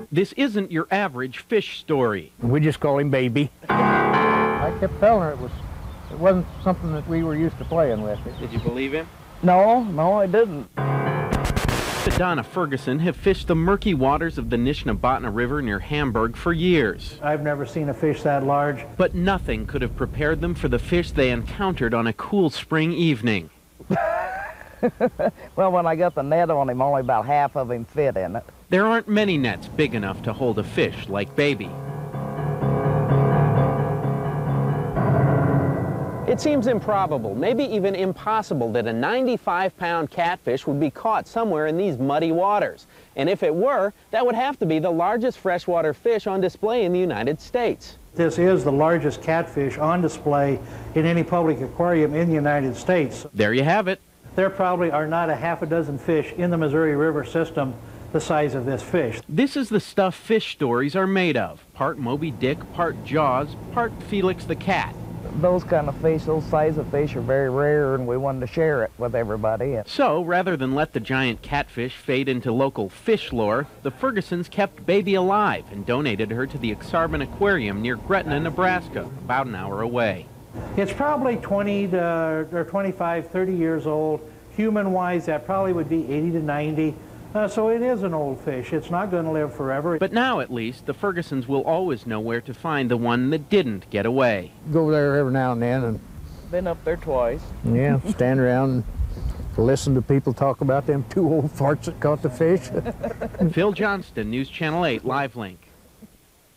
This isn't your average fish story. We just call him Baby. I kept telling her it wasn't something that we were used to playing with. Did you believe him? No, I didn't. Donna Ferguson have fished the murky waters of the Nishnabotna River near Hamburg for years. I've never seen a fish that large. But nothing could have prepared them for the fish they encountered on a cool spring evening. Well, when I got the net on him, only about half of him fit in it. There aren't many nets big enough to hold a fish like Baby. It seems improbable, maybe even impossible, that a 95-pound catfish would be caught somewhere in these muddy waters. And if it were, that would have to be the largest freshwater fish on display in the United States. This is the largest catfish on display in any public aquarium in the United States. There you have it. There probably are not a half a dozen fish in the Missouri River system the size of this fish. This is the stuff fish stories are made of. Part Moby Dick, part Jaws, part Felix the Cat. Those kind of fish, those size of fish are very rare, and we wanted to share it with everybody. So, rather than let the giant catfish fade into local fish lore, the Fergusons kept Baby alive and donated her to the Aksarben Aquarium near Gretna, Nebraska, about an hour away. It's probably 20 or 25, 30 years old. Human-wise, that probably would be 80 to 90. So it is an old fish. It's not going to live forever. But now, at least, the Fergusons will always know where to find the one that didn't get away. Go there every now and then and... Been up there twice. Yeah, stand around and listen to people talk about them two old farts that caught the fish. Phil Johnston, News Channel 8, Live Link.